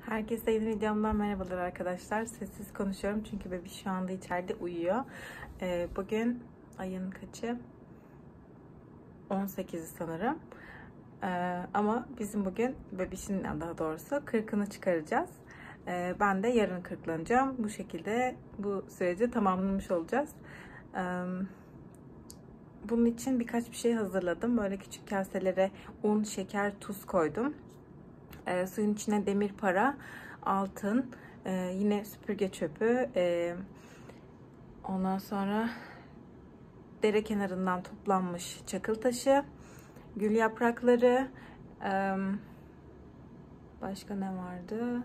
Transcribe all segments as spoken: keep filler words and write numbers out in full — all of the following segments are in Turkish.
Herkese yeni videomdan merhabalar arkadaşlar. Sessiz konuşuyorum çünkü bebiş şu anda içeride uyuyor. Ee, bugün ayın kaçı? on sekizi sanırım. Ee, ama bizim bugün bebişin, daha doğrusu kırkını çıkaracağız. Ee, ben de yarın kırklanacağım. Bu şekilde bu süreci tamamlamış olacağız. Ee, bunun için birkaç bir şey hazırladım. Böyle küçük kaselere un, şeker, tuz koydum. E, suyun içine demir para, altın, e, yine süpürge çöpü, e, ondan sonra dere kenarından toplanmış çakıl taşı, gül yaprakları, e, başka ne vardı?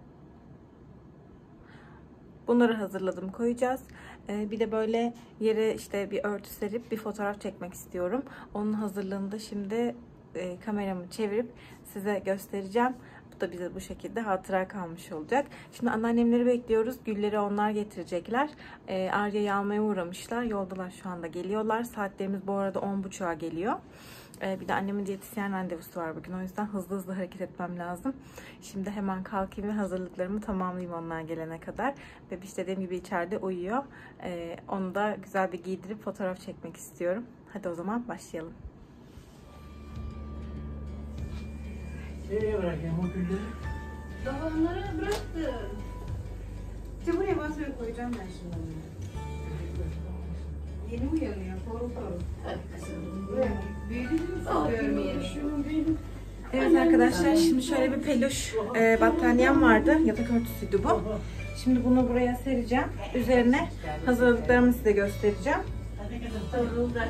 Bunları hazırladım, koyacağız. E, bir de böyle yere işte bir örtü serip bir fotoğraf çekmek istiyorum. Onun hazırlığını da şimdi e, kameramı çevirip size göstereceğim. Bu da bize bu şekilde hatıra kalmış olacak. Şimdi anneannemleri bekliyoruz. Gülleri onlar getirecekler. E, Arya'yı almaya uğramışlar. Yoldalar şu anda, geliyorlar. Saatlerimiz bu arada on buçuğa geliyor. E, bir de annemin diyetisyen randevusu var bugün. O yüzden hızlı hızlı hareket etmem lazım. Şimdi hemen kalkayım ve hazırlıklarımı tamamlayayım onlar gelene kadar. Bebiş dediğim gibi içeride uyuyor. E, onu da güzel bir giydirip fotoğraf çekmek istiyorum. Hadi o zaman başlayalım. Nereye bırakayım o gülleri? Daha onları bıraktım. İşte buraya basıyor koyacağım ben şimdi onları. Yeni uyanıyor, koru koru. Hadi kızım. Büyüdü mü sıkıyorum yeni? Evet arkadaşlar, şimdi şöyle bir peluş e, battaniyem vardı. Yatak örtüsüydü bu. Şimdi bunu buraya sereceğim. Üzerine hazırladıklarımı size göstereceğim. Hadi kızım. Sarıldık.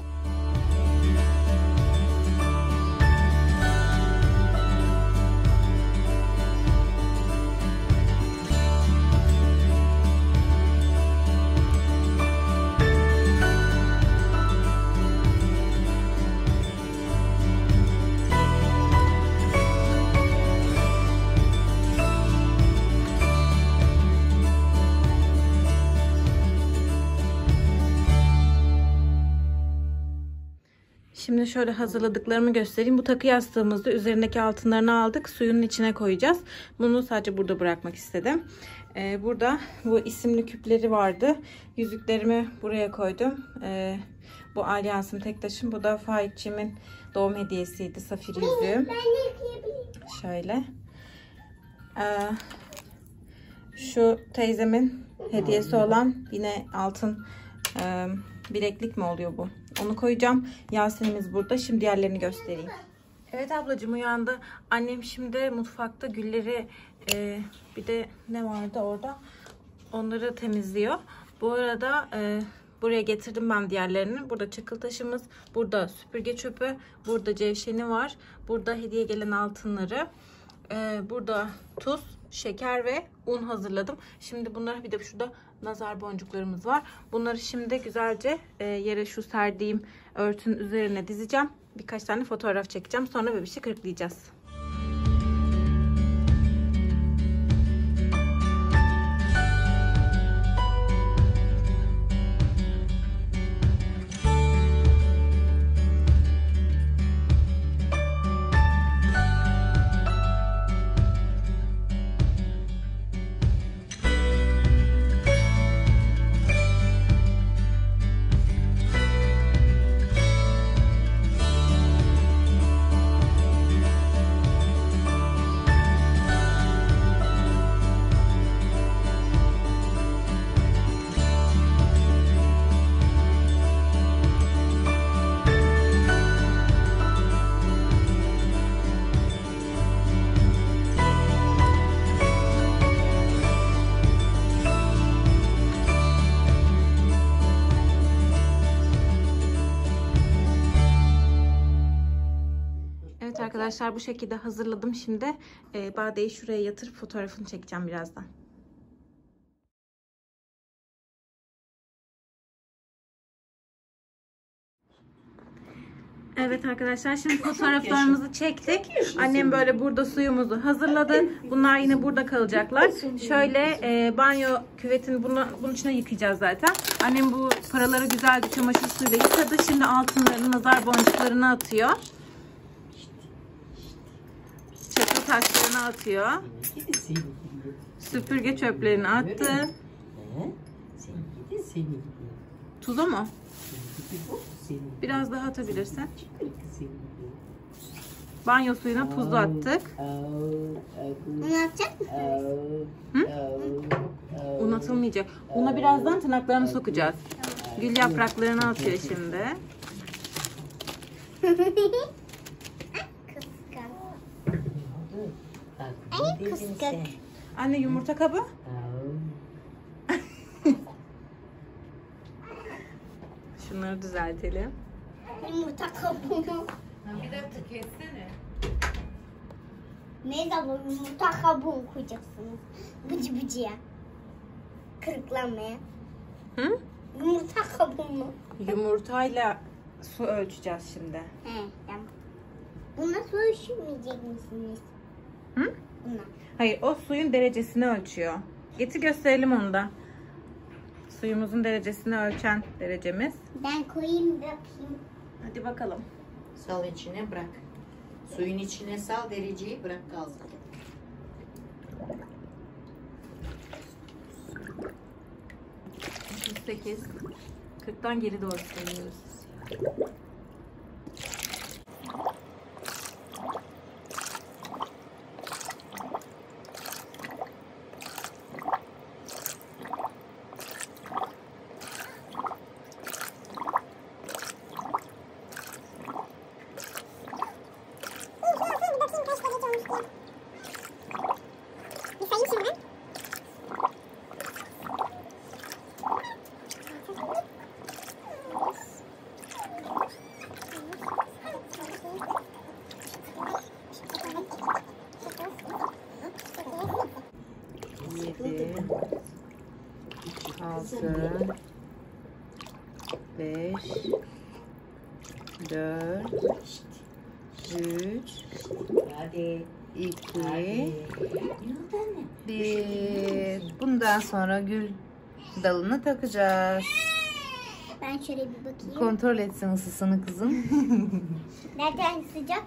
Şimdi şöyle hazırladıklarımı göstereyim. Bu takı yastığımızda üzerindeki altınlarını aldık. Suyun içine koyacağız. Bunu sadece burada bırakmak istedim. Ee, burada bu isimli küpleri vardı. Yüzüklerimi buraya koydum. Ee, bu Alyans'ın tek taşım. Bu da Faikçimin doğum hediyesiydi. Safir yüzüğüm. Şöyle. Ee, şu teyzemin hediyesi olan yine altın e, bileklik mi oluyor bu? Onu koyacağım. Yasin'imiz burada. Şimdi diğerlerini göstereyim. Evet ablacığım uyandı. Annem şimdi mutfakta gülleri e, bir de ne vardı orada? Onları temizliyor. Bu arada e, buraya getirdim ben diğerlerini. Burada çakıl taşımız, burada süpürge çöpü, burada cevşeni var. Burada hediye gelen altınları. E, burada tuz, şeker ve un hazırladım. Şimdi bunları, bir de şurada nazar boncuklarımız var. Bunları şimdi güzelce e, yere şu serdiğim örtünün üzerine dizeceğim. Birkaç tane fotoğraf çekeceğim. Sonra bebişi kırklayacağız. Evet arkadaşlar, bu şekilde hazırladım. Şimdi e, Bade'yi şuraya yatırıp fotoğrafını çekeceğim birazdan. Evet arkadaşlar, şimdi fotoğraflarımızı çektik. Annem böyle burada suyumuzu hazırladı. Bunlar yine burada kalacaklar. Şöyle e, banyo küvetini bunu, bunun içine yıkayacağız zaten. Annem bu paraları güzelce çamaşır suyuyla yıkadı. Şimdi altınlarını, nazar boncuklarını atıyor. Çakıl taşlarını atıyor. Süpürge çöplerini attı. Tuza mı? Biraz daha atabilirsin. Banyo suyuna tuzu attık. Ne yapacak mısın? Hı? Un atılmayacak. Una birazdan tırnaklarını sokacağız. Gül yapraklarını atıyor şimdi. Ay kıskanç. Anne yumurta kabı. Şunları düzeltelim. Yumurta kabuğu. Bir dakika kessene. Ne zaman yumurta kabuğu koyacaksınız? Bıcı bıcıya. Kırıklanmaya. Hı? Yumurta kabuğu mu? Yumurtayla su ölçeceğiz şimdi. He tamam. Buna su üşümeyecek misiniz? Hı? Buna. Hayır, o suyun derecesini ölçüyor. Getir gösterelim onu da. Suyumuzun derecesini ölçen derecemiz. Ben koyayım bakayım. Hadi bakalım. Sal içine bırak. Suyun içine sal, dereceyi bırak kalsın. otuz sekiz. kırktan geri doğru sayıyoruz. altı, beş, dört, üç, Hadi. iki, Hadi. bir. Bundan sonra gül dalını takacağız. Ben şöyle bir bakayım. Kontrol etsin ısısını kızım. Nereden sıcak?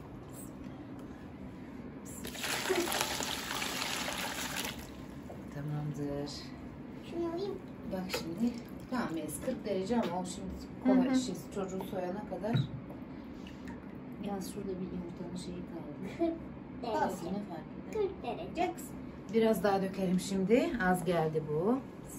Tamamdır. Şunu alayım. Bak şimdi. Tamam Melis, kırk derece ama o şimdi kolay Hı hı. şey, çocuğu soyana kadar. Yalnız şurada bir yumurtanın şeyi kaldı. kırk Kalsın, derece. ne fark eder? kırk derece. Biraz daha dökelim şimdi. Az geldi bu.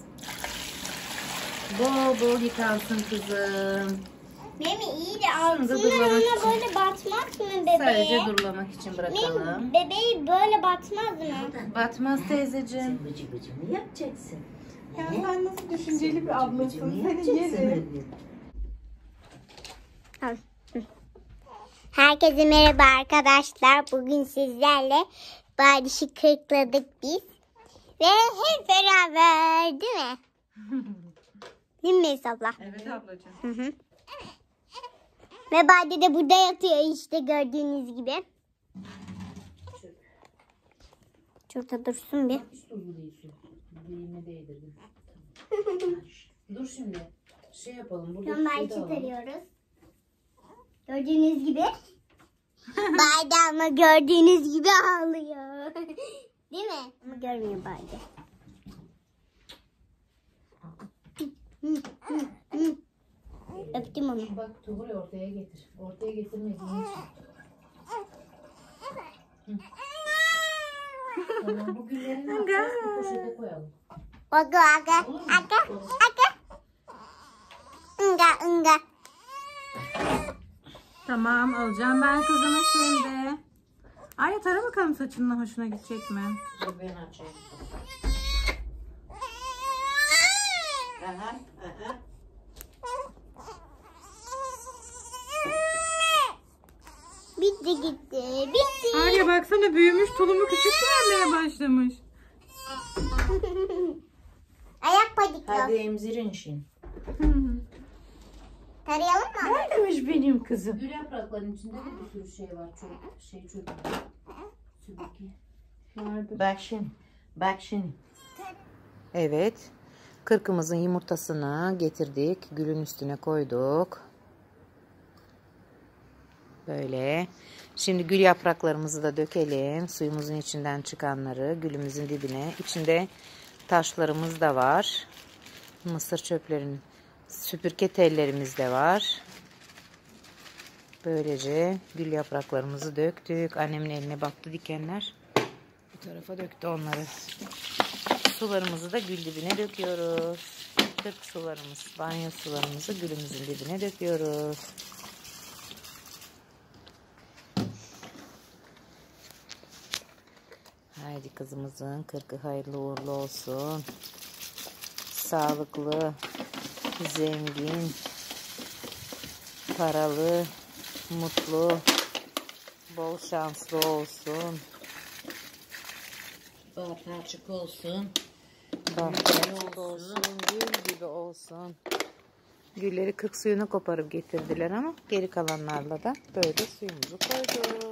Bol bol yıkansın kızım. Memi iyi de Şunu da altından durulamak ona için. böyle batmaz mı bebeğe? Sadece durulamak için bırakalım. Memi bebeği böyle batmaz mı? Batmaz teyzeciğim. Sen bıcı bıcı mı yapacaksın? Ya He? sen nasıl düşünceli bir Bıcı ablasın. bıcı mı Seni yapacaksın yerim. öyle? Herkese merhaba arkadaşlar. Bugün sizlerle Badiş'i kırkladık biz. Ve hep beraber değil mi? Değil mi Melis abla? Evet ablacığım. Hı hı. Ve Badi de burada yatıyor işte gördüğünüz gibi. Şurada dursun bir. Hiç tuzlu değilsin. Bileğime değdirdim. Dur şimdi. Şey yapalım. Burada Şu an bir şey de Badi alalım. tarıyoruz. Gördüğünüz gibi. Badi ama gördüğünüz gibi ağlıyor. Değil mi? Ama görmüyor Badi. Öptüm onu. Bak Tuğrul ortaya getir. Ortaya getirmediğin için. Hı. Tamam, bu gülleri ne yapacağız? Bir poşete koyalım. Ogu aga aga aga. Inga inga. Tamam, alacağım ben kızımı şimdi. Ay tara bakalım, saçının hoşuna gidecek mi? Dur ben açayım. Aha, aha. Bitti gitti. Bitti. Arya baksana, büyümüş, tulumu küçük gelmeye başlamış. Ayak patiklo. Hadi emzirin şimdi. Tarayalım mı? Neredemiş benim kızım? Gül yapraklarının içinde de bir sürü şey var. Çok şey çok. Sübüki. Bak şimdi. Bak şimdi. Evet. Kırkımızın yumurtasını getirdik. Gülün üstüne koyduk. Böyle. Şimdi gül yapraklarımızı da dökelim. Suyumuzun içinden çıkanları gülümüzün dibine. İçinde taşlarımız da var. Mısır çöplerinin süpürge tellerimiz de var. Böylece gül yapraklarımızı döktük. Annemin eline battı dikenler. Bu tarafa döktü onları. Sularımızı da gül dibine döküyoruz. Kırk sularımız, banyo sularımızı gülümüzün dibine döküyoruz. Haydi kızımızın kırkı hayırlı uğurlu olsun. Sağlıklı, zengin, paralı, mutlu, bol şanslı olsun. Bahtı açık olsun. Bahtı açık olsun, gül gibi olsun. Gülleri kırk suyunu koparıp getirdiler ama geri kalanlarla da böyle suyumuzu koyduk.